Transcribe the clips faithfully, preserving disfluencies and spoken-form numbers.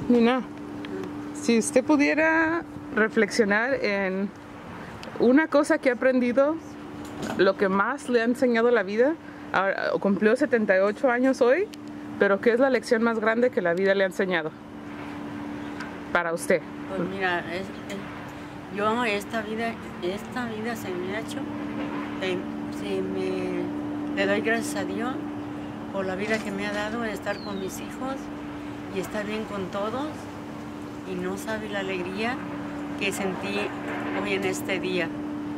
Nina, si usted pudiera reflexionar en una cosa que ha aprendido, lo que más le ha enseñado la vida, ahora, cumplió setenta y ocho años hoy, pero ¿qué es la lección más grande que la vida le ha enseñado para usted? Pues mira, es, es, yo esta vida, esta vida se me ha hecho, eh, se me, le doy gracias a Dios por la vida que me ha dado, de estar con mis hijos y estar bien con todos, y no sabe la alegría que sentí hoy en este día.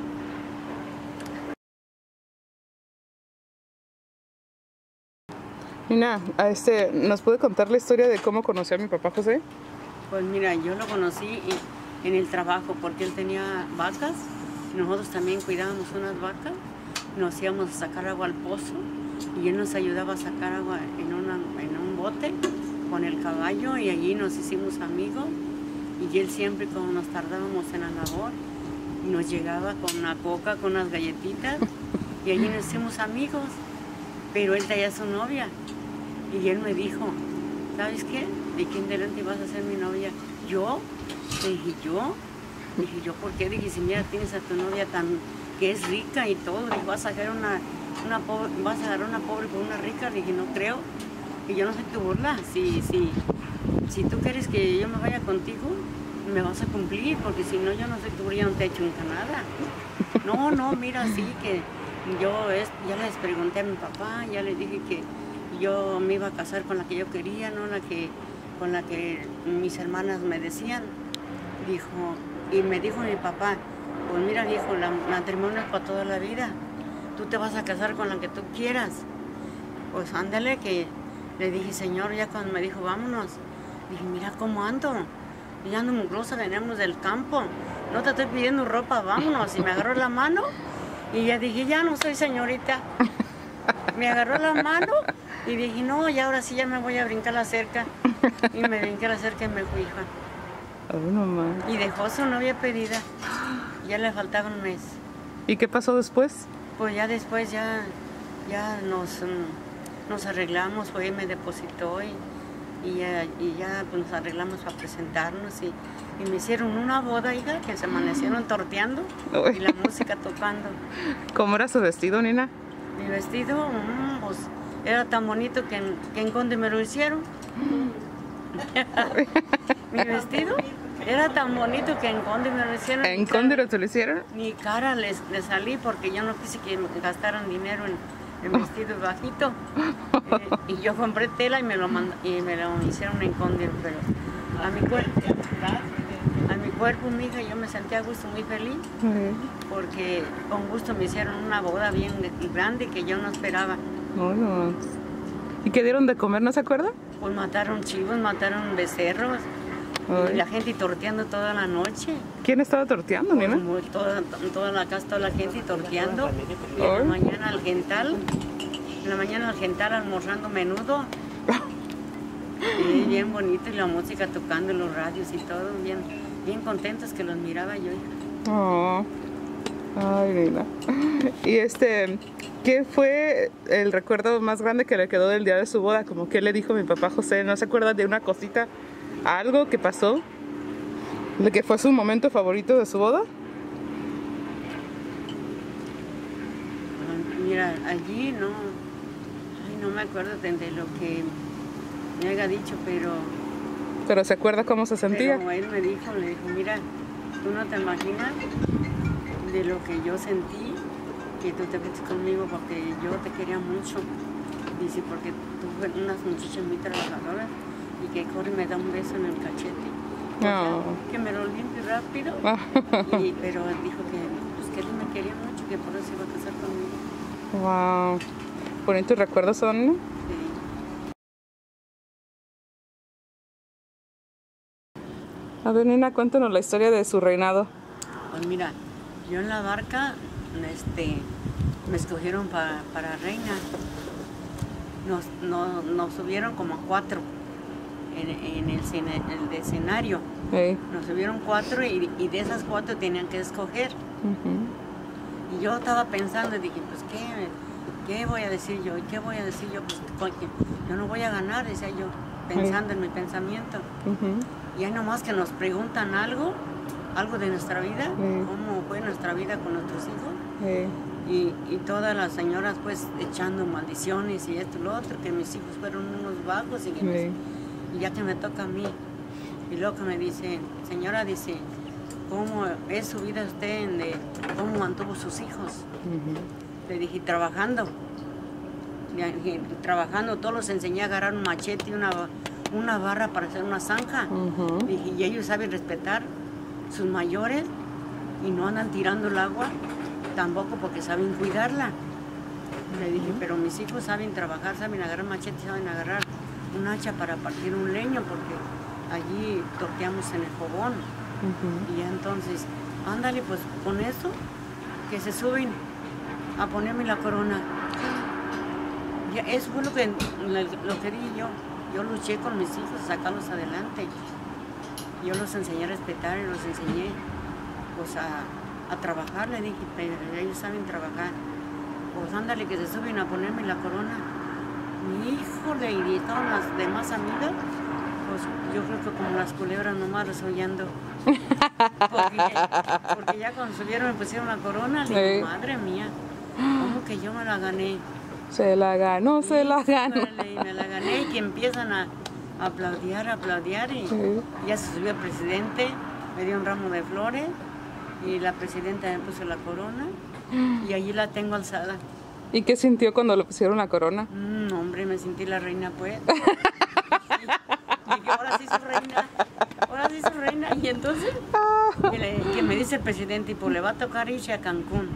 Nina, a este, ¿nos puede contar la historia de cómo conoció a mi papá José? Pues mira, yo lo conocí en el trabajo porque él tenía vacas y nosotros también cuidábamos unas vacas. Nos íbamos a sacar agua al pozo y él nos ayudaba a sacar agua en, una, en un bote con el caballo, y allí nos hicimos amigos, y él siempre, como nos tardábamos en la labor, nos llegaba con una coca, con unas galletitas, y allí nos hicimos amigos. Pero él traía a su novia y él me dijo, ¿sabes qué? ¿De quién delante vas a ser mi novia? ¿Yo? Le dije, ¿yo? Le dije, ¿yo por qué? Dije, si mira, tienes a tu novia tan, que es rica y todo, dije, vas a agarrar una, una pobre, vas a agarrar una pobre por una rica. Le dije, no creo, que yo no soy tu burla. Si, si, si tú quieres que yo me vaya contigo, me vas a cumplir, porque si no, yo no soy tu burla, no te he hecho nunca nada. No, no, mira, sí, que yo es, ya les pregunté a mi papá, ya le dije que yo me iba a casar con la que yo quería, no la que, con la que mis hermanas me decían. Dijo, y me dijo mi papá, pues mira, viejo, el matrimonio es para toda la vida. Tú te vas a casar con la que tú quieras. Pues ándale, que le dije, señor, ya cuando me dijo, vámonos, dije, mira cómo ando. Y ando mugrosa, venimos del campo. No te estoy pidiendo ropa, vámonos. Y me agarró la mano. Y ya dije, ya no soy señorita. Me agarró la mano y dije, no, ya ahora sí ya me voy a brincar la cerca. Y me brinqué la cerca y me fui, hija. Oh, no más. Y dejó a su novia pedida. Ya le faltaba un mes. ¿Y qué pasó después? Pues ya después ya, ya nos, nos arreglamos, fue y me depositó y, y, ya, y ya pues nos arreglamos para presentarnos. Y, y me hicieron una boda, hija, que se amanecieron torteando. Uy. Y la música tocando. ¿Cómo era su vestido, Nina? Mi vestido, mmm, pues, era tan bonito que en, que en Conde me lo hicieron. Mi vestido era tan bonito que en Conde me lo hicieron. ¿En Conde lo te lo hicieron? Ni cara les, les salí porque yo no quise que gastaran dinero en, en vestido bajito. Eh, y yo compré tela y me lo, mand y me lo hicieron en Conde, pero a mi cuerpo. A mi cuerpo, mi hija, yo me sentía a gusto, muy feliz, uh-huh. Porque con gusto me hicieron una boda bien grande que yo no esperaba. Oh, no. ¿Y qué dieron de comer, no se acuerda? Pues mataron chivos, mataron becerros, y la gente torteando toda la noche. ¿Quién estaba torteando, pues, Nina? Toda, toda la casa, toda la gente torteando. Y en la mañana al gental, en la mañana al gental almorzando menudo. Y bien bonito, y la música tocando en los radios y todo, bien, bien contentos que los miraba yo. Oh, ay, Nina. Y este, ¿qué fue el recuerdo más grande que le quedó del día de su boda? Como qué le dijo mi papá José, ¿no se acuerda de una cosita, algo que pasó? ¿De que fue su momento favorito de su boda? Mira, allí no, ay, no me acuerdo de, de lo que me haya dicho, pero... ¿Pero se acuerda cómo se sentía? Pero él me dijo, le dijo, mira, tú no te imaginas de lo que yo sentí, que tú te fuiste conmigo porque yo te quería mucho. Dice, porque tú eres una muchacha muy trabajadora y que corre y me da un beso en el cachete. No. Que me lo limpie rápido. y, pero dijo que, pues, que él me quería mucho, que por eso iba a casar conmigo. Wow. ¿Bonitos recuerdos son, no? A ver, Nina, cuéntanos la historia de su reinado. Pues mira, yo en la barca, este, me escogieron pa, para reina. Nos, no, nos subieron como a cuatro en, en el, el escenario. Hey. Nos subieron cuatro y, y de esas cuatro tenían que escoger. Uh-huh. Y yo estaba pensando y dije, pues, ¿qué, ¿qué voy a decir yo? ¿Y qué voy a decir yo? Pues, yo no voy a ganar, decía yo. pensando en mi pensamiento. Ujú. Y hay nomás que nos preguntan algo, algo de nuestra vida, Sí. cómo fue nuestra vida con nuestros hijos. Sí. Y, y todas las señoras pues echando maldiciones y esto y lo otro, que mis hijos fueron unos vagos y, que mis- Sí. y ya que me toca a mí. Y luego que me dice, señora, dice, ¿cómo es su vida usted? En de, ¿Cómo mantuvo sus hijos? Ujú. Le dije, trabajando. Y, y, trabajando, todos los enseñé a agarrar un machete y una, una barra para hacer una zanja. Ujú. Dije, y ellos saben respetar sus mayores y no andan tirando el agua tampoco porque saben cuidarla. Le dije, pero mis hijos saben trabajar, saben agarrar machete, saben agarrar un hacha para partir un leño porque allí torteamos en el fogón. Ujú. Y entonces, ándale, pues con eso, que se suben a ponerme la corona. Ya, eso fue lo que, lo que di yo. Yo luché con mis hijos a sacarlos adelante. Yo los enseñé a respetar y los enseñé pues a, a trabajar. Le dije, pero ellos saben trabajar. Pues ándale, que se suben a ponerme la corona. Mi híjole, y estaban las demás amigas, pues yo creo que como las culebras nomás resollando. Porque, ya- porque ya cuando subieron me pusieron la corona, le dije, Sí. madre mía, ¿cómo que yo me la gané? Se la ganó, se la ganó. Híjole, y me la gané y que empiezan a aplaudir, a aplaudir y Sí. ya se subió el presidente, me dio un ramo de flores y la presidenta me puso la corona y allí la tengo alzada. ¿Y qué sintió cuando le pusieron la corona? Mm, hombre, me sentí la reina pues. Dije, ahora sí soy reina, ahora sí soy reina. Y entonces, que, le- que me dice el presidente, y pues le va a tocar irse a Cancún.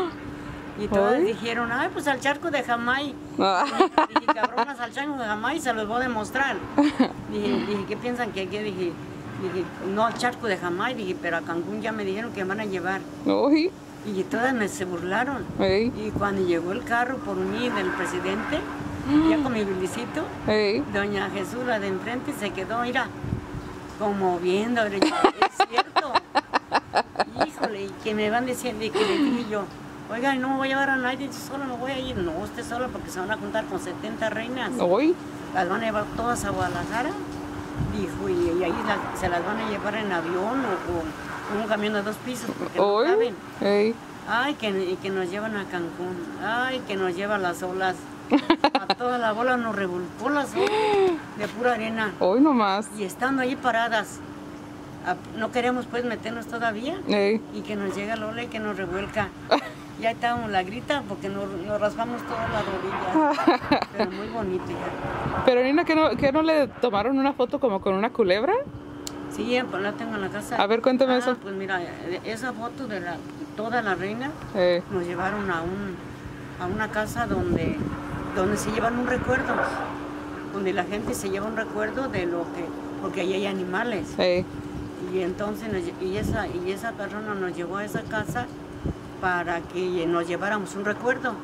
Y todas Ay. dijeron, ay, pues al charco de Jamay. Ah. Dije, cabronas, al charco de Jamay se los voy a demostrar. Dije, dije, ¿qué piensan que aquí? Dije, dije, no al charco de Jamay, dije, pero a Cancún ya me dijeron que me van a llevar. Uy. Y todas me se burlaron. Ey. Y cuando llegó el carro por mí del presidente, ya con mi bilicito, Ey. doña Jesús, la de enfrente, se quedó, mira, como viendo, le dije, es cierto. Híjole, y que me van diciendo, y que le dije yo, oiga, no me voy a llevar a nadie, yo solo me voy a ir. No, usted sola, porque se van a juntar con setenta reinas. Uy. Las van a llevar todas a Guadalajara. Dijo, y, y ahí la- se las van a llevar en avión o, o un camión de dos pisos, porque no Uy. caben. Ey. Ay, que, y que nos llevan a Cancún. Ay, que nos llevan las olas. A toda la bola nos revolcó las olas de pura arena. Hoy nomás. Y estando ahí paradas, a- no queremos pues meternos todavía. Ey. Y que nos llega la ola y que nos revuelca. Ya estábamos la grita porque nos, nos raspamos todas las rodillas. Pero muy bonito ya. Pero Nina, ¿que no, que no le tomaron una foto como con una culebra? Sí, pues la tengo en la casa. A ver, cuéntame Ah, eso. Pues mira, esa foto de la, toda la reina Eh. nos llevaron a un a una casa donde donde se llevan un recuerdo, donde la gente se lleva un recuerdo de lo que, porque ahí hay animales. Ey. Y entonces nos lle- y esa y esa persona nos llevó a esa casa para que nos lleváramos un recuerdo.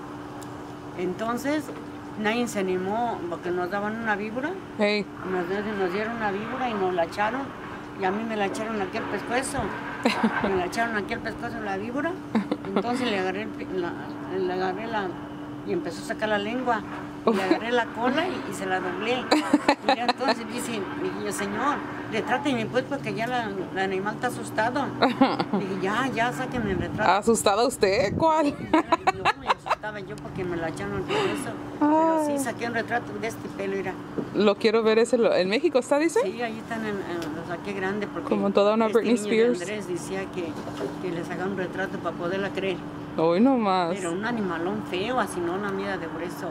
Entonces nadie se animó porque nos daban una víbora, Ey. nos, nos dieron una víbora y nos la echaron, y a mí me la echaron aquí al pescuezo. Me la echaron aquí al pescuezo la víbora. Entonces le agarré, el pi- la, le agarré la, y empezó a sacar la lengua. Y le agarré la cola y, y se la doblé. Y ya entonces dice, dije yo, señor, retráteme pues porque ya la, el animal está asustado. Dije, ya, ya, sáquenme el retrato. ¿Asustada usted? ¿Cuál? Y luego me asustaba yo porque me la echaron al pescuezo. Pero sí, saqué un retrato de este pelo, mira. Lo quiero ver ese. lo- ¿En México está, dice? Sí, ahí están, en, en- lo saqué grande porque Como toda una este Britney niño de Spears. Andrés decía que, que les haga un retrato para poderla creer. Hoy nomás. Pero un animalón feo, así no una mida de grueso.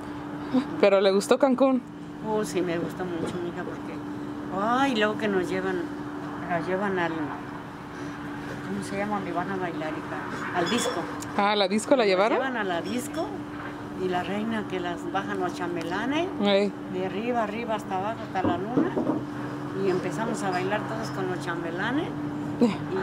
Pero le gustó Cancún. Oh, sí, me gusta mucho, mija, porque... Ay, luego que nos llevan, nos llevan al... ¿Cómo se llama? Donde van a bailar, hija? Al disco. Ah, ¿la disco la Nos llevaron? llevan a la disco y la reina que las bajan los chambelanes, Ey. de arriba, arriba hasta abajo, hasta la luna. Y empezamos a bailar todos con los chambelanes. Y, y-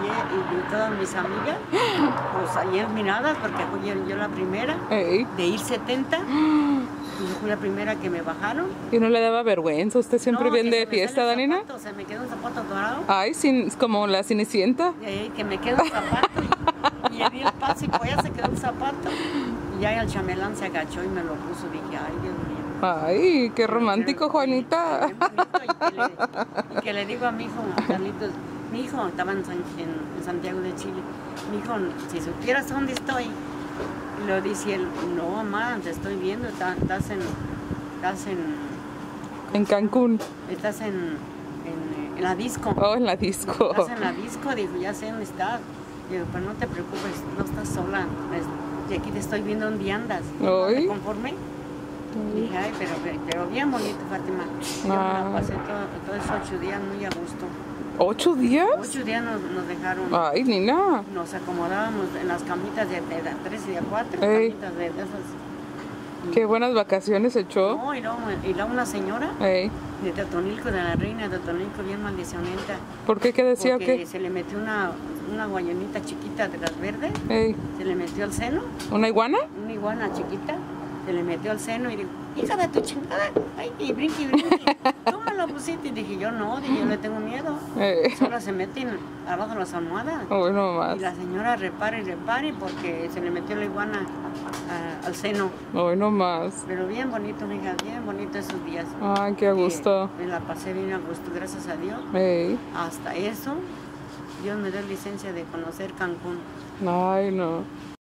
y todas mis amigas, pues ahí admiradas, porque fui yo, yo la primera Ey. de ir setenta. Y yo fui la primera que me bajaron. ¿Y no le daba vergüenza? ¿Usted siempre No, viene que de se me fiesta, sale el Danina? zapato, se me quedó un zapato dorado. Ay, sin, como la Cenicienta. Eh, que me quedó un zapato y, y le di el paso y pues ya se quedó un zapato. Y ya el chamelán se agachó y me lo puso. Dije, ay, Dios mío. Ay, qué romántico, Juanita. Bien bonito, y, que le, y que le digo a mi hijo, a Carlitos, mi hijo estaba en, San, en, en Santiago de Chile, mi hijo, si supieras dónde estoy, y lo dice él, no, mamá, te estoy viendo, estás, estás en, estás en, En Cancún. estás en, en, en la disco. Oh, en la disco. Estás en la disco, dijo, ya sé dónde estás. Digo, pero no te preocupes, no estás sola, es, y aquí te estoy viendo dónde andas. ¿No te conforme? Dije, ay, pero, pero bien bonito, Fátima. Yo ah. me la pasé todo, todos esos ocho días muy a gusto. ¿Ocho días? Ocho días nos, nos dejaron. Ay, Nina. Nos acomodábamos en las camitas de, de, de tres y de cuatro, Ey. camitas de, de esas. Y, qué buenas vacaciones echó. No, y luego, y luego una señora Ey. de Totonilco, de la reina de Totonilco, bien maldicionenta. ¿Por qué? ¿Qué decía? Porque ¿Qué? se le metió una, una guayonita chiquita de las verdes. Ey. Se le metió al seno. ¿Una iguana? Una iguana chiquita. Se le metió al seno y dijo, hija de tu chingada, ay, y brinqui, y brinqui. ¿Tú me lo pusiste? Y dije, yo no, dije, yo le tengo miedo. Eh. Solo se meten abajo de las almohadas. Oh, no más. Y la señora repare y repare porque se le metió la iguana a, al seno. Oh, no más. Pero bien bonito, hija, bien bonito esos días. Ay, qué a gusto. Me la pasé bien a gusto, gracias a Dios. Hey. Hasta eso, Dios me dio licencia de conocer Cancún. Ay, no.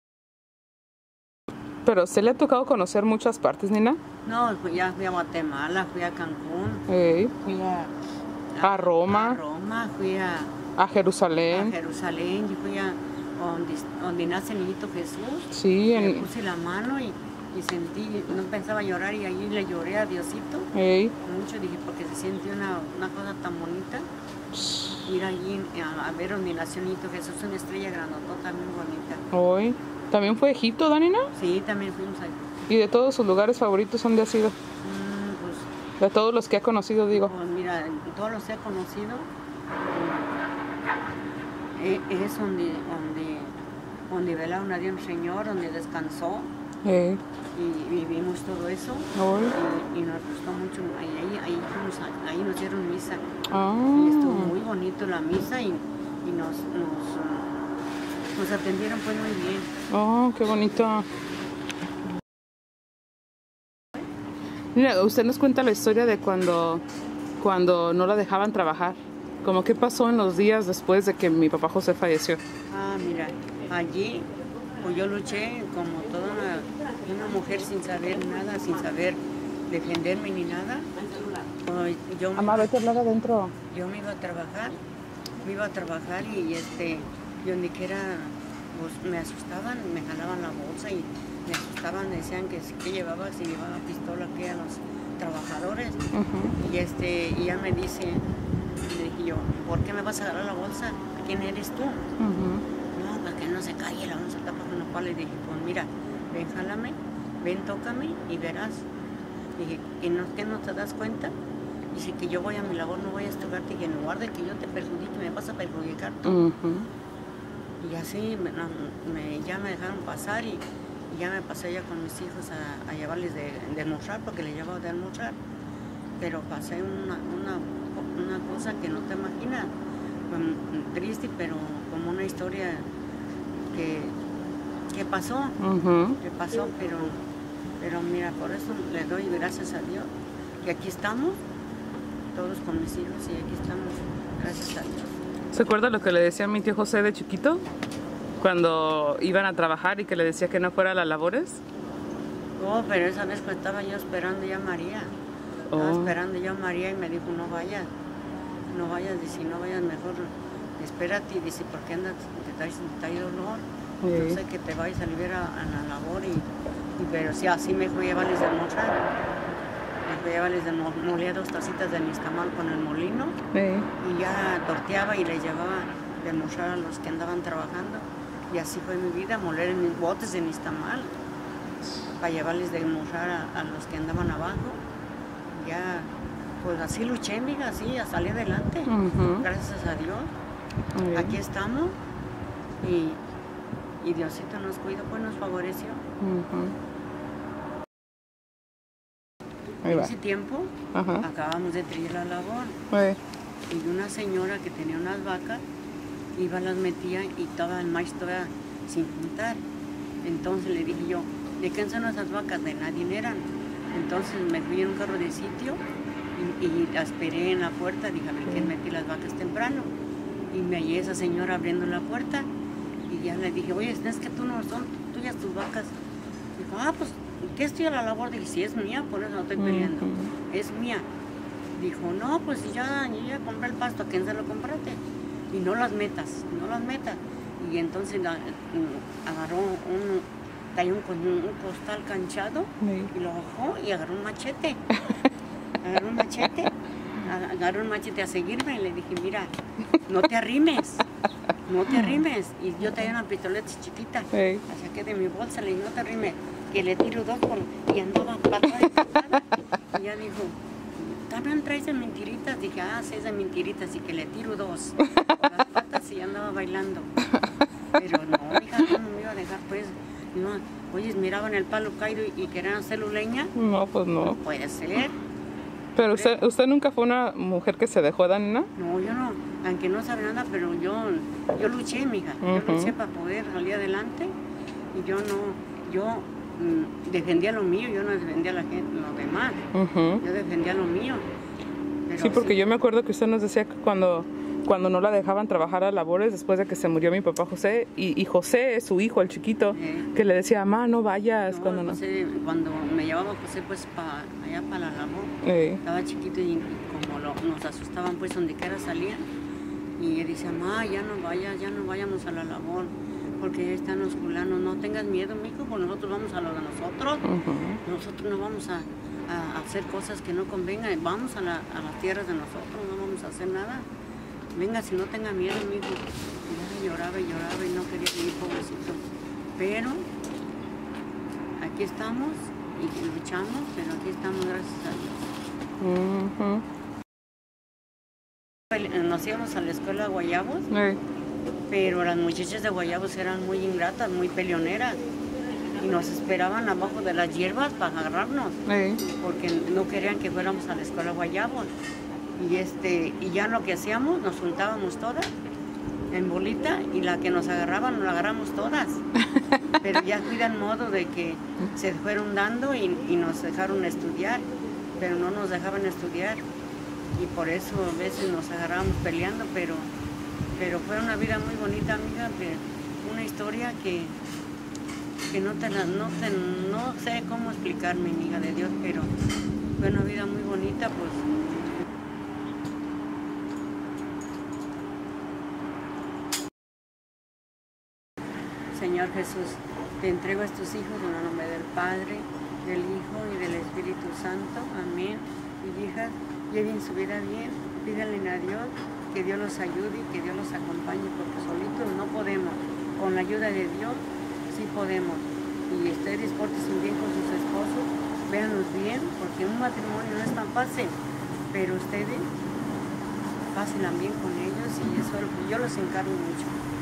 ¿Pero se le ha tocado conocer muchas partes, Nina? No, fui, ya fui a Guatemala, fui a Cancún, hey. fui a, a, a Roma, a Roma, fui a, a Jerusalén, a Jerusalén, y fui a donde, donde nace el niñito Jesús. Sí, en... Le en... puse la mano y, y sentí, no pensaba llorar y allí le lloré a Diosito. Hey. Mucho, dije, porque se siente una, una cosa tan bonita. Ir allí a, a ver donde nació el niñito Jesús, una estrella grandotota, muy bonita. Hoy. ¿También fue a Egipto, Danina? Sí, también fuimos allí. ¿Y de todos sus lugares favoritos dónde ha sido? Mm, pues, de todos los que ha conocido, digo. Pues mira, todos los que he conocido eh, es donde, donde, donde velaron a Dios Señor, donde descansó. Eh. Y vivimos todo eso. Oh. Y, y nos gustó mucho. Ahí, ahí, ahí, fuimos a, ahí nos dieron misa. Oh. Y estuvo muy bonito la misa y, y nos... nos Nos atendieron pues muy bien. Oh, qué bonito. Mira, usted nos cuenta la historia de cuando, cuando no la dejaban trabajar. Como qué pasó en los días después de que mi papá José falleció. Ah, mira, allí pues yo luché como toda una, una mujer sin saber nada, sin saber defenderme ni nada. Pues, yo Amá, vete a hablar adentro. Yo me iba a trabajar, me iba a trabajar y, y este... Y donde quiera, pues, me asustaban, me jalaban la bolsa y me asustaban, decían que, que llevaba, si llevaba pistola aquí a los trabajadores. Uh-huh. Y este, y ella me dice, le dije yo, ¿por qué me vas a agarrar la bolsa? ¿Quién eres tú? Uh-huh. No, para que no se calle, la vamos a tapar con la pala. Y dije, pues mira, ven, jálame, ven, tócame y verás. Dije, ¿que no, que no te das cuenta? Dice que yo voy a mi labor, no voy a tocarte, que en lugar de que yo te perjudique, me vas a perjudicar tú. Uh-huh. Y así me, me, ya me dejaron pasar y, y ya me pasé ya con mis hijos a, a llevarles de, de almorzar, porque les llevaba de almorzar. Pero pasé una, una, una cosa que no te imaginas, triste, pero como una historia que, que pasó, uh-huh. que pasó, pero, pero mira, por eso le doy gracias a Dios. Y aquí estamos, todos con mis hijos, y aquí estamos, gracias a Dios. ¿Se acuerda lo que le decía a mi tío José de chiquito? Cuando iban a trabajar y que le decía que no fuera a las labores. Oh, pero esa vez pues estaba yo esperando ya a María. Estaba oh. esperando yo a María y me dijo, no vayas, no vayas, dice, no vayas, mejor espérate. Y dice, ¿por qué andas? Te traes, te traes dolor. Sí. No sé que te vayas a aliviar a, a la labor. Y, y, pero sí, así me fui a llevarles de almorzar. Me llevarles de molía dos tacitas de nixtamal con el molino sí. Y ya torteaba y les llevaba de almorzar a los que andaban trabajando y así fue mi vida, moler en mis botes de nixtamal para llevarles de almorzar a, a los que andaban abajo. Ya, pues así luché, amiga, así, a salir adelante, uh-huh. gracias a Dios. Uh-huh. Aquí estamos y, y Diosito nos cuidó, pues nos favoreció. Uh-huh. En ese tiempo, ajá. acabamos de trillar la labor. Uy. Y una señora que tenía unas vacas, iba, las metía y estaba el maíz todavía sin juntar. Entonces le dije yo, ¿de quién son esas vacas? De nadie eran. Entonces me fui en un carro de sitio y, y la esperé en la puerta, dije a ver quién metí las vacas temprano. Y me hallé esa señora abriendo la puerta y ya le dije, oye, es que tú no son tuyas tus vacas. Dijo, ah, pues, ¿qué estoy a la labor? Dije, si es mía, por eso no estoy peleando, uh-huh. Es mía. Dijo, no, pues ya, yo ya compré el pasto, ¿a quién se lo compraste? Y no las metas, no las metas. Y entonces la, agarró un, cayó con un, un costal canchado sí. Y lo bajó y agarró un machete. Agarró un machete, agarró un machete a seguirme y le dije, mira, no te arrimes, no te arrimes. Y yo tenía una pistoleta chiquita, sí. La saqué de mi bolsa, le dije, no te arrimes, que le tiro dos por... Y andaba patada y patada. Y ya dijo, también traes de mentiritas. Dije, ah, sí, es de mentiritas y que le tiro dos por las patas y andaba bailando. Pero no, hija, ¿cómo me iba a dejar? Pues, no, oye, miraban el palo caído y, y querían hacerlo leña. No, pues no. No puede ser. Pero usted, usted nunca fue una mujer que se dejó dar, ¿no? No, yo no, aunque no sabe nada, pero yo, yo luché, mija. Uh-huh. Yo luché para poder salir adelante y yo no, yo mm, defendía lo mío, yo no defendía a la gente, lo demás. Uh-huh. Yo defendía lo mío. Pero sí, porque sí. Yo me acuerdo que usted nos decía que cuando, cuando no la dejaban trabajar a labores después de que se murió mi papá José, y, y José, su hijo, el chiquito, eh. que le decía, mamá, no vayas. No, cuando José, no. Cuando me llevaba José, pues, para allá para la labor, eh. estaba chiquito y, y como lo, nos asustaban, pues, donde quiera salían. Y él dice, mamá, ya no vayas, ya no vayamos a la labor, porque ya están los fulanos. No tengas miedo, mijo, pues nosotros vamos a lo de nosotros. Uh-huh. Nosotros no vamos a, a hacer cosas que no convengan. Vamos a, la, a las tierras de nosotros, no vamos a hacer nada. Venga, si no tenga miedo, mijo. Y ya lloraba y lloraba y no quería ir, pobrecito. Pero aquí estamos y luchamos, pero aquí estamos, gracias a Dios. Uh-huh. Nos íbamos a la escuela de Guayabos, sí. Pero las muchachas de Guayabos eran muy ingratas, muy peleoneras. Y nos esperaban abajo de las hierbas para agarrarnos, sí. Porque no querían que fuéramos a la escuela de Guayabos. Y, este, y ya lo que hacíamos, nos juntábamos todas en bolita y la que nos agarraba, nos la agarramos todas. Pero ya cuidan modo de que se fueron dando y, y nos dejaron estudiar, pero no nos dejaban estudiar. Y por eso a veces nos agarrábamos peleando, pero, pero fue una vida muy bonita, amiga, una historia que, que no, te la, no, te, no sé cómo explicarme, amiga de Dios, pero fue una vida muy bonita, pues. Señor Jesús, te entrego a estos hijos en el nombre del Padre, del Hijo y del Espíritu Santo. Amén. Y hijas, lleven su vida bien, pídanle a Dios que Dios los ayude y que Dios los acompañe, porque solitos no podemos. Con la ayuda de Dios sí podemos. Y ustedes pórtense bien con sus esposos, véanlos bien, porque un matrimonio no es tan fácil, pero ustedes pásenla bien con ellos y eso yo los encargo mucho.